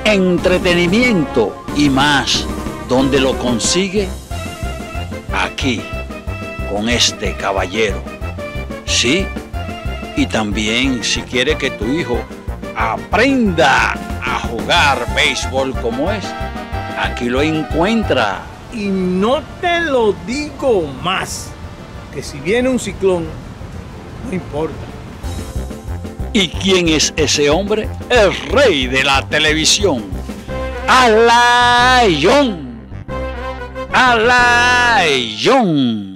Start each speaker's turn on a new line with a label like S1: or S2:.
S1: entretenimiento y más. ¿Dónde lo consigue? Aquí, con este caballero. Sí, y también si quiere que tu hijo aprenda a jugar béisbol como es, aquí lo encuentra.
S2: Y no te lo digo más, que si viene un ciclón, no importa.
S1: ¿Y quién es ese hombre? El rey de la televisión, Alayón. Alayón.